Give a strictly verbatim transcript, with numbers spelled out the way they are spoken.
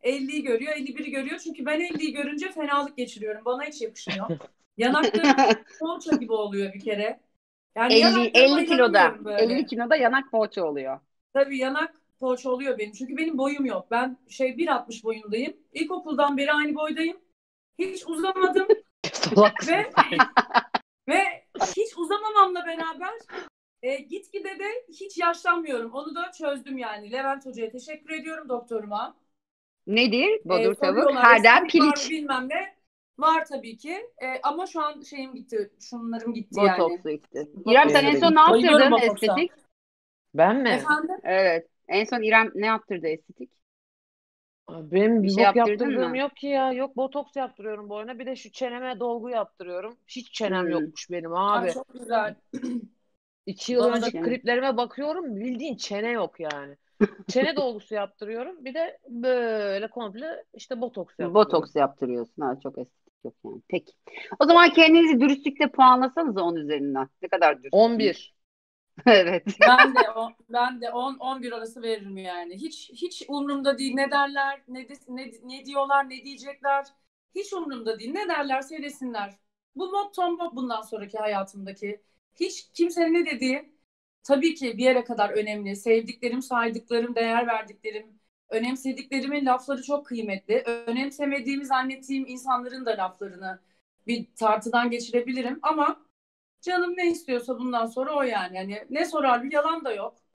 elliyi görüyor, elli biri görüyor. Çünkü ben elliyi görünce fenalık geçiriyorum. Bana hiç yakışmıyor. Yanaklarım poğaça gibi oluyor bir kere. Yani elli yanaklarıma elli kiloda inanamıyorum elli böyle. kiloda yanak poğaça oluyor. Tabii yanak poğaça oluyor benim. Çünkü benim boyum yok. Ben şey bir altmış boyundayım. İlkokuldan beri aynı boydayım. Hiç uzamadım. ve ve hiç uzamamamla beraber e, gitgide de hiç yaşlanmıyorum. Onu da çözdüm yani. Levent Hoca'ya teşekkür ediyorum, doktoruma. Nedir? E, Bodur tavuk. soruyorlar Herden estetik var mı piliç. bilmem ne. Var tabii ki. E, ama şu an şeyim gitti. Şunlarım gitti yani. Botoksu gitti. İrem sen Botoksum en Benim de son ne gitti. Bayılıyorum yaptırdın botoksa. estetik? Ben mi? Efendim? Evet. En son İrem ne yaptırdı estetik? Benim Bir bir şey bok yaptırdın yaptırdığım mı? yok ki ya. Yok botoks yaptırıyorum boyuna. Bir de şu çeneme dolgu yaptırıyorum. Hiç çenem Hmm. yokmuş benim Ay, abi. çok güzel. İki yıl Bana da önce Çene. kliplerime bakıyorum. Bildiğin çene yok yani. Çene dolgusu yaptırıyorum. Bir de böyle komple işte botoks yaptırıyorum. Botoks yaptırıyorsun. Ha, çok estetik yok yani. Peki. O zaman kendinizi dürüstlükle puanlasanız on üzerinden. Ne kadar dürüstsünüz? on bir. Evet. Ben de o, ben de on on bir arası veririm yani. Hiç hiç umurumda değil ne derler, ne de, ne ne diyorlar, ne diyecekler. Hiç umurumda değil. Ne derler söylesinler. Bu mottom bu bundan sonraki hayatımdaki. Hiç kimsenin ne dediği tabii ki bir yere kadar önemli. Sevdiklerim, saydıklarım, değer verdiklerim, önemsediklerimin lafları çok kıymetli. Önemsemediğimi zannettiğim insanların da laflarını bir tartıdan geçirebilirim ama canım ne istiyorsa bundan sonra o yani. Yani ne sorar bir yalan da yok.